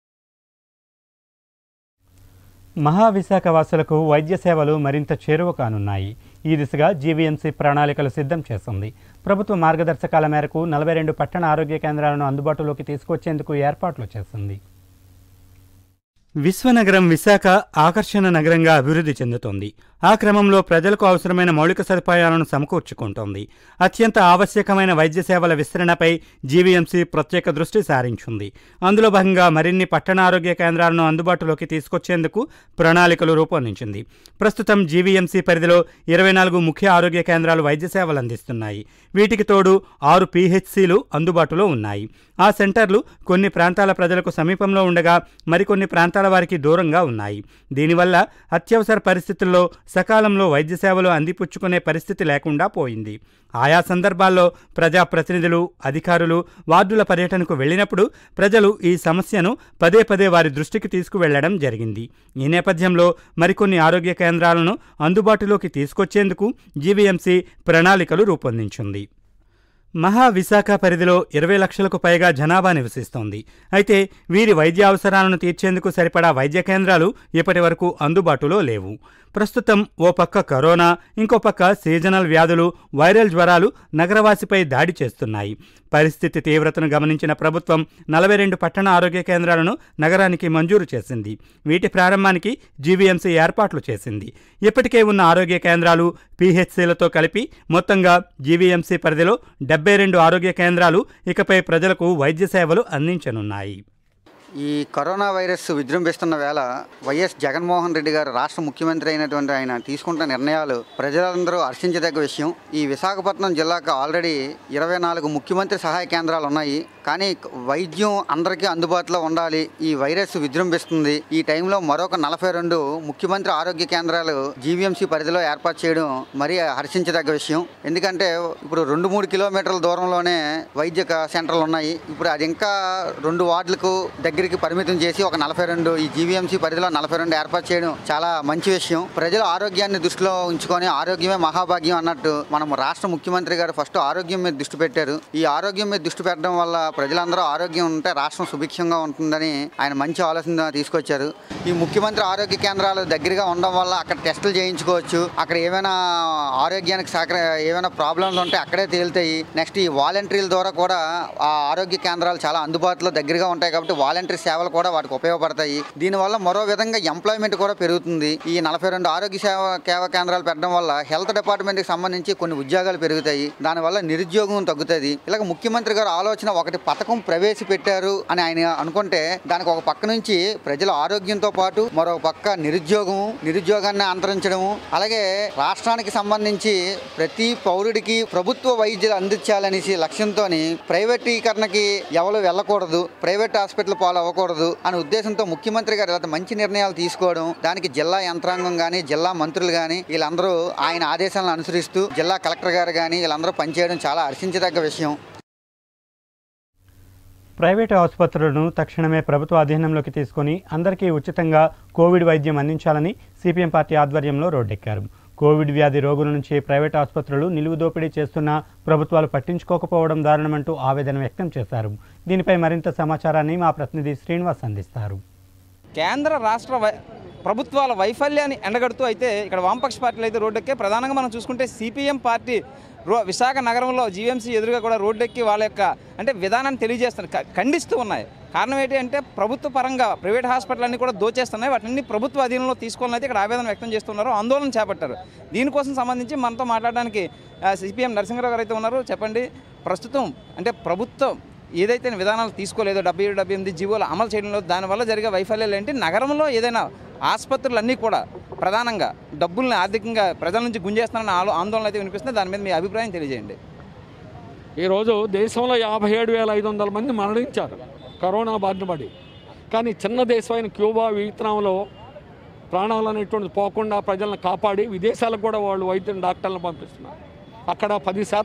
మహావిశాఖ వాసులకు వైద్య సేవలు మరింత చేరువ కానున్నాయి. ఈ దిశగా జీవీఎంసీ ప్రణాళికలు సిద్ధం చేస్తుంది. ప్రభుత్వ మార్గదర్శకాల మేరకు 42 పట్టణ ఆరోగ్య కేంద్రాలను అందుబాటులోకి తీసుకొచ్చేందుకు ఏర్పాట్లు చేస్తుంది. విశ్వనగరం విశాఖ ఆకర్షణ నగరంగా అభివృద్ధి చెందుతోంది. ఆ క్రమంలో ప్రజలకు అవసరమైన మౌలిక సదుపాయాలను సమకూర్చుకుంటోంది. అత్యంత ఆవశ్యకమైన వైద్య సేవల విస్తరణపై జీవీఎంసీ ప్రత్యేక దృష్టి సారించింది. అందులో భాగంగా మరిన్ని పట్టణ ఆరోగ్య కేంద్రాలను అందుబాటులోకి తీసుకొచ్చేందుకు ప్రణాళికలు రూపొందించింది. ప్రస్తుతం జీవీఎంసీ పరిధిలో 24 ముఖ్య ఆరోగ్య కేంద్రాలు వైద్య సేవలు అందిస్తున్నాయి. వీటికి తోడు 6 పీహెచ్సీలు అందుబాటులో ఉన్నాయి. ఆ సెంటర్లు కొన్ని ప్రాంతాల ప్రజలకు సమీపంలో ఉండగా మరికొన్ని ప్రాంతాల వారికి దూరంగా ఉన్నాయి. దీనివల్ల అత్యవసర పరిస్థితుల్లో సకాలంలో వైద్య సేవలు అందిపుచ్చుకునే పరిస్థితి లేకుండా పోయింది. ఆయా సందర్భాల్లో ప్రజాప్రతినిధులు, అధికారులు వార్డుల పర్యటనకు వెళ్ళినప్పుడు ప్రజలు ఈ సమస్యను పదే వారి దృష్టికి తీసుకువెళ్లడం జరిగింది. ఈ నేపథ్యంలో మరికొన్ని ఆరోగ్య కేంద్రాలను అందుబాటులోకి తీసుకొచ్చేందుకు జీవీఎంసీ ప్రణాళికలు రూపొందించింది. మహావిశాఖ పరిధిలో 20 లక్షలకు పైగా జనాభా నివసిస్తోంది. అయితే వీరి వైద్య అవసరాలను తీర్చేందుకు సరిపడా వైద్య కేంద్రాలు ఇప్పటి వరకు అందుబాటులో లేవు. ప్రస్తుతం ఓ పక్క కరోనా, ఇంకో పక్క సీజనల్ వ్యాధులు, వైరల్ జ్వరాలు నగరవాసిపై దాడి చేస్తున్నాయి. పరిస్థితి తీవ్రతను గమనించిన ప్రభుత్వం 42 పట్టణ ఆరోగ్య కేంద్రాలను నగరానికి మంజూరు చేసింది. వీటి ప్రారంభానికి జీవీఎంసీ ఏర్పాట్లు చేసింది. ఇప్పటికే ఉన్న ఆరోగ్య కేంద్రాలు, పీహెచ్సీలతో కలిపి మొత్తంగా జీవీఎంసీ పరిధిలో 72 ఆరోగ్య కేంద్రాలు ఇకపై ప్రజలకు వైద్య సేవలు అందించనున్నాయి. ఈ కరోనా వైరస్ విజృంభిస్తున్న వేళ వైఎస్ జగన్మోహన్ రెడ్డి గారు రాష్ట్ర ముఖ్యమంత్రి అయినటువంటి ఆయన తీసుకుంటున్న నిర్ణయాలు ప్రజలందరూ హర్షించదగ్గ విషయం. ఈ విశాఖపట్నం జిల్లాకు ఆల్రెడీ 24 ముఖ్యమంత్రి సహాయ కేంద్రాలు ఉన్నాయి. కానీ వైద్యం అందరికీ అందుబాటులో ఉండాలి. ఈ వైరస్ విజృంభిస్తుంది. ఈ టైంలో మరొక 42 ముఖ్యమంత్రి ఆరోగ్య కేంద్రాలు జీవీఎంసీ పరిధిలో ఏర్పాటు చేయడం మరీ హర్షించదగ్గ విషయం. ఎందుకంటే ఇప్పుడు 2-3 కిలోమీటర్ల దూరంలోనే వైద్య సెంటర్లు ఉన్నాయి. ఇప్పుడు అది ఇంకా 2 వార్డులకు దగ్గరికి పరిమితం చేసి ఒక 42 ఈ జీవీఎంసీ పరిధిలో 42 ఏర్పాటు చేయడం చాలా మంచి విషయం. ప్రజల ఆరోగ్యాన్ని దృష్టిలో ఉంచుకొని ఆరోగ్యమే మహాభాగ్యం అన్నట్టు మనం రాష్ట్ర ముఖ్యమంత్రి గారు ఫస్ట్ ఆరోగ్యం మీద దృష్టి పెట్టారు. ఈ ఆరోగ్యం మీద దృష్టి పెట్టడం వల్ల ప్రజలందరూ ఆరోగ్యం ఉంటే రాష్ట్రం సుభిక్షంగా ఉంటుందని ఆయన మంచి ఆలోచన తీసుకొచ్చారు. ఈ ముఖ్యమంత్రి ఆరోగ్య కేంద్రాలు దగ్గరగా ఉండడం వల్ల అక్కడ టెస్టులు చేయించుకోవచ్చు. అక్కడ ఏమైనా ఆరోగ్యానికి ఏమైనా ప్రాబ్లమ్స్ ఉంటే అక్కడే తేలుతాయి. నెక్స్ట్ ఈ వాలంటీర్ల ద్వారా కూడా ఆ ఆరోగ్య కేంద్రాలు చాలా అందుబాటులో దగ్గరగా ఉంటాయి కాబట్టి వాలంటీర్ టెలిమెట్రీ సేవలు కూడా వాటికి ఉపయోగపడతాయి. దీనివల్ల మరో విధంగా ఎంప్లాయ్మెంట్ కూడా పెరుగుతుంది. ఈ 42 ఆరోగ్య సేవా కేంద్రాలు పెట్టడం వల్ల హెల్త్ డిపార్ట్మెంట్కి సంబంధించి కొన్ని ఉద్యోగాలు పెరుగుతాయి. దానివల్ల నిరుద్యోగం తగ్గుతుంది. ఇలాగ ముఖ్యమంత్రి గారు ఆలోచన ఒకటి పథకం ప్రవేశపెట్టారు అని ఆయన అనుకుంటే దానికి ఒక పక్క నుంచి ప్రజల ఆరోగ్యంతో పాటు మరో పక్క నిరుద్యోగాన్ని అంతరించడము, అలాగే రాష్ట్రానికి సంబంధించి ప్రతి పౌరుడికి ప్రభుత్వ వైద్యులు అందించాలనేసి లక్ష్యంతో ప్రైవేటీకరణకి ఎవరు వెళ్ళకూడదు, ప్రైవేట్ హాస్పిటల్ పాలు అవ్వకూడదు అనే ఉద్దేశంతో ముఖ్యమంత్రి గారు ఇలా మంచి నిర్ణయాలు తీసుకోవడం, దానికి జిల్లా యంత్రాంగం కానీ జిల్లా మంత్రులు కానీ వీళ్ళందరూ ఆయన ఆదేశాలను అనుసరిస్తూ జిల్లా కలెక్టర్ గారు కానీ వీళ్ళందరూ పనిచేయడం చాలా హర్షించదగ్గ విషయం. ప్రైవేటు ఆసుపత్రులను తక్షణమే ప్రభుత్వ అధీనంలోకి తీసుకుని అందరికీ ఉచితంగా కోవిడ్ వైద్యం అందించాలని సిపిఎం పార్టీ ఆధ్వర్యంలో రోడ్డెక్కారు. కోవిడ్ వ్యాధి రోగుల నుంచి ప్రైవేట్ ఆసుపత్రులు నిలువు దోపిడీ చేస్తున్నా ప్రభుత్వాలు పట్టించుకోకపోవడం దారుణమంటూ ఆవేదన వ్యక్తం చేశారు. దీనిపై మరింత సమాచారాన్ని మా ప్రతినిధి శ్రీనివాస్ అందిస్తారు. కేంద్ర రాష్ట్ర ప్రభుత్వాల వైఫల్యాన్ని ఎండగడుతూ అయితే ఇక్కడ వామపక్ష పార్టీలు అయితే రోడ్డెక్కే. ప్రధానంగా మనం చూసుకుంటే సిపిఎం పార్టీ విశాఖ నగరంలో జీవీఎంసీ ఎదురుగా కూడా రోడ్డెక్కి వాళ్ళ యొక్క విధానాన్ని తెలియజేస్తున్నారు, ఖండిస్తూ ఉన్నాయి. కారణం ఏంటి అంటే ప్రభుత్వ పరంగా ప్రైవేట్ హాస్పిటల్ అన్నీ కూడా దోచేస్తున్నాయి, వాటిని ప్రభుత్వ అధీనంలో తీసుకోవాలని అయితే ఇక్కడ ఆవేదన వ్యక్తం చేస్తున్నారు, ఆందోళన చేపట్టారు. దీనికోసం సంబంధించి మనతో మాట్లాడడానికి సిపిఎం నరసింహరావు గారు అయితే ఉన్నారు. చెప్పండి, ప్రస్తుతం అంటే ప్రభుత్వం ఏదైతే విధానాలు తీసుకోలేదో 77-78 జీవోలు అమలు చేయడంలో దానివల్ల జరిగే వైఫల్యాలు ఏంటి, నగరంలో ఏదైనా ఆసుపత్రులన్నీ కూడా ప్రధానంగా డబ్బుల్ని ఆర్థికంగా ప్రజల నుంచి గుంజేస్తానన్న ఆందోళన అయితే వినిపిస్తుంది, దాని మీద మీ అభిప్రాయం తెలియజేయండి. ఈరోజు దేశంలో 57,500 మంది మరణించారు కరోనా బారిన పడి. కానీ చిన్న దేశమైన క్యూబా, వియత్నాంలో ప్రాణాలు అనేటువంటిది పోకుండా ప్రజలను కాపాడి విదేశాలకు కూడా వాళ్ళు వైద్యుని డాక్టర్లను పంపిస్తున్నారు. అక్కడ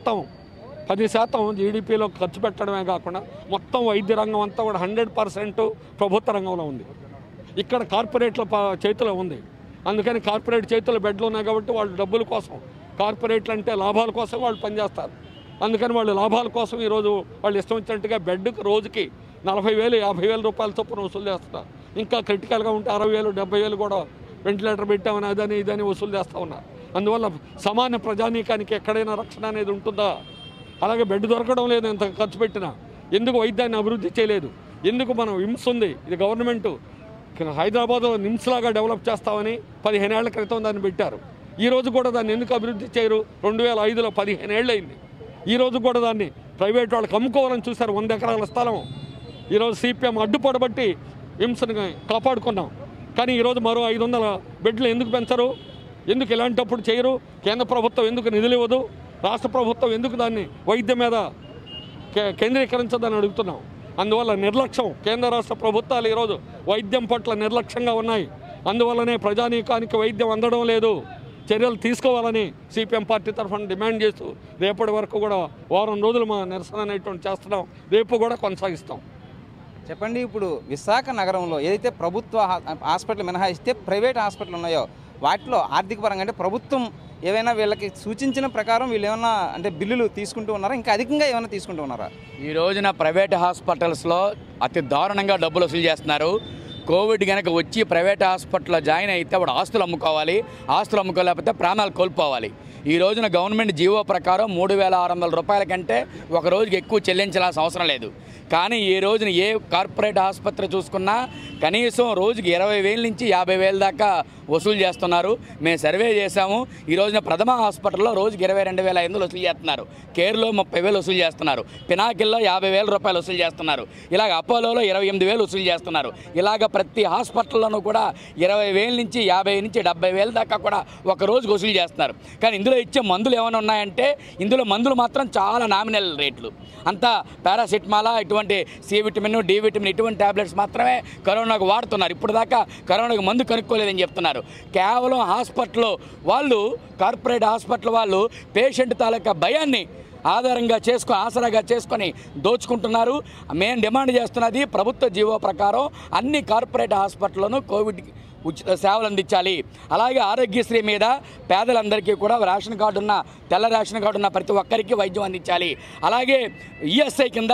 10% జీడిపిలో ఖర్చు పెట్టడమే కాకుండా మొత్తం వైద్య రంగం అంతా కూడా 100% ప్రభుత్వ రంగంలో ఉంది. ఇక్కడ కార్పొరేట్ల చేతిలో ఉంది. అందుకని కార్పొరేట్ చేతుల్లో బెడ్లు ఉన్నాయి కాబట్టి వాళ్ళు డబ్బుల కోసం, కార్పొరేట్లు అంటే లాభాల కోసం వాళ్ళు పనిచేస్తారు. అందుకని వాళ్ళు లాభాల కోసం ఈరోజు వాళ్ళు ఇష్టం వచ్చినట్టుగా బెడ్కి రోజుకి 40,000, 50,000 రూపాయల చొప్పున వసూలు చేస్తున్నారు. ఇంకా క్రిటికల్గా ఉంటే 60,000, 70,000 కూడా వెంటిలేటర్ పెట్టామని అదని ఇదని వసూలు చేస్తూ ఉన్నారు. అందువల్ల సామాన్య ప్రజానీకానికి ఎక్కడైనా రక్షణ అనేది ఉంటుందా? అలాగే బెడ్ దొరకడం లేదు, ఎంత ఖర్చు పెట్టినా. ఎందుకు వైద్యాన్ని అభివృద్ధి చేయలేదు? ఎందుకు మనం విమ్స్ ఉంది, ఇది గవర్నమెంటు హైదరాబాద్లో నిమ్స్ లాగా డెవలప్ చేస్తామని 15 ఏళ్ల క్రితం దాన్ని పెట్టారు. ఈరోజు కూడా దాన్ని ఎందుకు అభివృద్ధి చేయరు? 2005లో 15 ఏళ్ళు అయింది. ఈరోజు కూడా దాన్ని ప్రైవేట్ వాళ్ళకి అమ్ముకోవాలని చూశారు. 100 ఎకరాల స్థలం ఈరోజు సిపిఎం అడ్డుపడబట్టి విమ్స్ని కాపాడుకున్నాం. కానీ ఈరోజు మరో 500 బెడ్లు ఎందుకు పెంచరు? ఎందుకు ఇలాంటప్పుడు చేయరు? కేంద్ర ప్రభుత్వం ఎందుకు నిధులు ఇవ్వదు? రాష్ట్ర ప్రభుత్వం ఎందుకు దాన్ని వైద్యం మీద కేంద్రీకరించదని అడుగుతున్నాం. అందువల్ల నిర్లక్ష్యం, కేంద్ర రాష్ట్ర ప్రభుత్వాలు ఈరోజు వైద్యం పట్ల నిర్లక్ష్యంగా ఉన్నాయి. అందువల్లనే ప్రజానీకానికి వైద్యం అందడం లేదు. చర్యలు తీసుకోవాలని సిపిఎం పార్టీ తరఫున డిమాండ్ చేస్తూ రేపటి వరకు కూడా వారం రోజులు మా నిరసన అనేటువంటి చేస్తున్నాం. రేపు కూడా కొనసాగిస్తాం. చెప్పండి, ఇప్పుడు విశాఖ నగరంలో ఏదైతే ప్రభుత్వ హాస్పిటల్ మినహాయిస్తే ప్రైవేట్ హాస్పిటల్ ఉన్నాయో వాటిలో ఆర్థిక పరంగా అంటే ప్రభుత్వం ఏవైనా వీళ్ళకి సూచించిన ప్రకారం వీళ్ళు ఏమైనా అంటే బిల్లులు తీసుకుంటూ ఉన్నారా, ఇంకా అధికంగా ఏమైనా తీసుకుంటూ ఉన్నారా? ఈ రోజున ప్రైవేట్ హాస్పిటల్స్లో అతి దారుణంగా డబ్బులు వసూలు చేస్తున్నారు. కోవిడ్ కనుక వచ్చి ప్రైవేట్ హాస్పిటల్లో జాయిన్ అయితే వాడు ఆస్తులు అమ్ముకోవాలి, ఆస్తులు అమ్ముకోలేకపోతే ప్రాణాలు కోల్పోవాలి. ఈ రోజున గవర్నమెంట్ జీవో ప్రకారం 3,600 రూపాయల కంటే ఒక రోజుకి ఎక్కువ చెల్లించాల్సిన అవసరం లేదు. కానీ ఈ రోజున ఏ కార్పొరేట్ ఆసుపత్రి చూసుకున్నా కనీసం రోజుకి 20,000 నుంచి 50,000 దాకా వసూలు చేస్తున్నారు. మేము సర్వే చేశాము. ఈ రోజున ప్రథమ హాస్పిటల్లో రోజుకి 22,500 వసూలు చేస్తున్నారు. కేర్లో 30,000 వసూలు చేస్తున్నారు. పినాకిల్లో 50,000 రూపాయలు వసూలు చేస్తున్నారు. ఇలాగ అపోలోలో 28,000 వసూలు చేస్తున్నారు. ఇలాగ ప్రతి హాస్పిటల్లోనూ కూడా 20,000 నుంచి 50,000 నుంచి 70,000 దాకా కూడా ఒక రోజుకి వసూలు చేస్తున్నారు. కానీ ఇందులో ఇచ్చే మందులు ఏమైనా ఉన్నాయంటే ఇందులో మందులు మాత్రం చాలా నామినల్ రేట్లు. అంతా పారాసిటమాలా, ఇటువంటి సి విటమిన్, డి విటమిన్ ఇటువంటి ట్యాబ్లెట్స్ మాత్రమే కరోనాకు వాడుతున్నారు. ఇప్పుడు దాకా కరోనాకు మందు కనుక్కోలేదని చెప్తున్నారు. కేవలం హాస్పిటల్లో వాళ్ళు, కార్పొరేట్ హాస్పిటల్ వాళ్ళు పేషెంట్ తాలూకా భయాన్ని ఆసరాగా చేసుకొని దోచుకుంటున్నారు. మేము డిమాండ్ చేస్తున్నది ప్రభుత్వ జీవో ప్రకారం అన్ని కార్పొరేట్ హాస్పిటల్లోనూ కోవిడ్ ఉచిత సేవలు అందించాలి. అలాగే ఆరోగ్యశ్రీ మీద పేదలందరికీ కూడా రేషన్ కార్డు ఉన్న, తెల్ల రేషన్ కార్డు ఉన్న ప్రతి ఒక్కరికి వైద్యం అందించాలి. అలాగే ఈఎస్ఐ కింద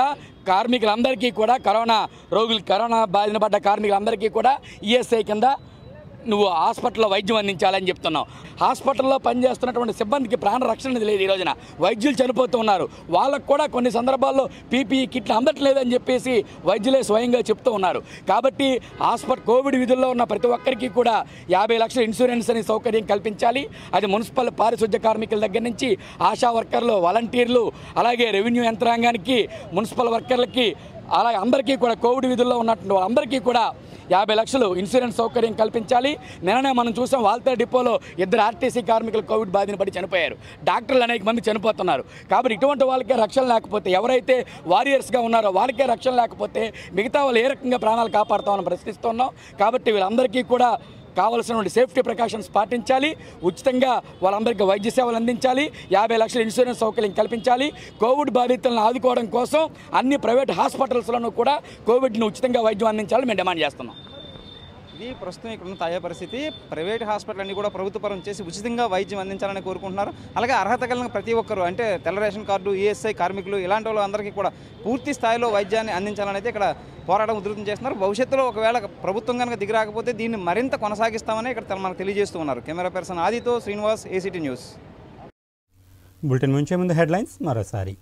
కార్మికులందరికీ కూడా కరోనా బారిన పడ్డ కార్మికులందరికీ కూడా ఈఎస్ఐ కింద నువ్వు హాస్పిటల్లో వైద్యం అందించాలని చెప్తున్నావు. హాస్పిటల్లో పనిచేస్తున్నటువంటి సిబ్బందికి ప్రాణ రక్షణ అనేది లేదు. ఈ రోజున వైద్యులు చనిపోతూ ఉన్నారు. వాళ్ళకు కూడా కొన్ని సందర్భాల్లో పీపీఈ కిట్లు అందట్లేదని చెప్పేసి వైద్యులే స్వయంగా చెప్తూ ఉన్నారు. కాబట్టి కోవిడ్ విధుల్లో ఉన్న ప్రతి ఒక్కరికి కూడా 50 లక్షల ఇన్సూరెన్స్ అనే సౌకర్యం కల్పించాలి. అది మున్సిపల్ పారిశుద్ధ్య కార్మికుల దగ్గర నుంచి ఆశా వర్కర్లు, వాలంటీర్లు, అలాగే రెవెన్యూ యంత్రాంగానికి, మున్సిపల్ వర్కర్లకి, అలాగే అందరికీ కూడా కోవిడ్ విధుల్లో ఉన్నటువంటి వాళ్ళందరికీ కూడా 50 లక్షలు ఇన్సూరెన్స్ సౌకర్యం కల్పించాలి. నిన్ననే మనం చూసాం వాల్తేరు డిపోలో 2 ఆర్టీసీ కార్మికులు కోవిడ్ బాధిన పడి చనిపోయారు. డాక్టర్లు అనేక మంది చనిపోతున్నారు. కాబట్టి ఇటువంటి వాళ్ళకే రక్షణ లేకపోతే, ఎవరైతే వారియర్స్గా ఉన్నారో వాళ్ళకే రక్షణ లేకపోతే మిగతా వాళ్ళు ఏ రకంగా ప్రాణాలు కాపాడుతామని ప్రశ్నిస్తున్నాం. కాబట్టి వీళ్ళందరికీ కూడా కావాల్సినటువంటి సేఫ్టీ ప్రికాషన్స్ పాటించాలి. ఉచితంగా వాళ్ళందరికీ వైద్య సేవలు అందించాలి. 50 లక్షల ఇన్సూరెన్స్ సౌకర్యం కల్పించాలి. కోవిడ్ బాధితులను ఆదుకోవడం కోసం అన్ని ప్రైవేట్ హాస్పిటల్స్లోనూ కూడా కోవిడ్ను ఉచితంగా వైద్యం అందించాలని మేము డిమాండ్ చేస్తున్నాం. ఇది ప్రస్తుతం ఇక్కడ ఉన్న తాజా పరిస్థితి. ప్రైవేట్ హాస్పిటల్ అన్ని కూడా ప్రభుత్వపరం చేసి ఉచితంగా వైద్యం అందించాలని కోరుకుంటున్నారు. అలాగే అర్హత కలిగిన ప్రతి ఒక్కరు, అంటే తెల్ల రేషన్ కార్డు, ఈఎస్ఐ కార్మికులు, ఇలాంటి వాళ్ళు అందరికీ కూడా పూర్తి స్థాయిలో వైద్యాన్ని అందించాలని అయితే ఇక్కడ పోరాటం ఉధృతం చేస్తున్నారు. భవిష్యత్తులో ఒకవేళ ప్రభుత్వం కనుక దిగి రాకపోతే దీన్ని మరింత కొనసాగిస్తామని ఇక్కడ మనకు తెలియజేస్తూ ఉన్నారు. కెమెరా పర్సన్ ఆదితో శ్రీనివాస్, ఏసీటీ న్యూస్. బులెటిన్ ముంచే ముందు హెడ్లైన్స్ మరోసారి.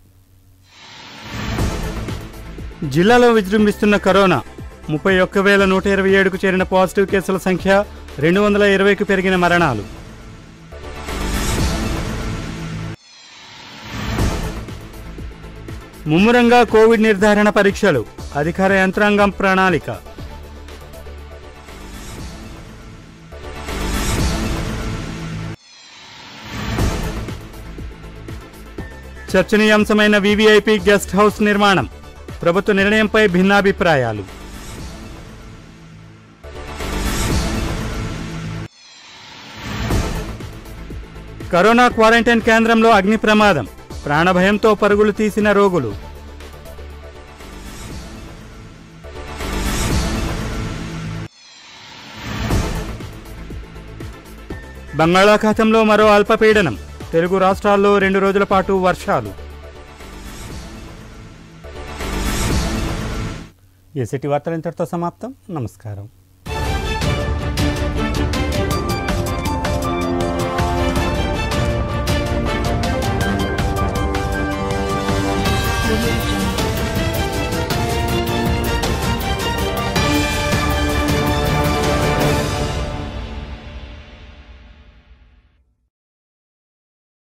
జిల్లాలో విజృంభిస్తున్న కరోనా. 31,127కు చేరిన పాజిటివ్ కేసుల సంఖ్య, 220కు పెరిగిన మరణాలు. ముమ్మరంగా కోవిడ్ నిర్ధారణ పరీక్షలు, అధికార యంత్రాంగం ప్రణాళిక. చర్చనీయాంశమైన వీవీఐపీ గెస్ట్ హౌస్ నిర్మాణం, ప్రభుత్వ నిర్ణయంపై భిన్నాభిప్రాయాలు. కరోనా క్వారంటైన్ కేంద్రంలో అగ్ని ప్రమాదం, ప్రాణభయంతో పరుగులు తీసిన రోగులు. బంగాళాఖాతంలో మరో అల్పపీడనం, తెలుగు రాష్ట్రాల్లో 2 రోజుల పాటు వర్షాలు. ఏసీటీ వార్తలు ఇంతటితో సమాప్తం. నమస్కారం.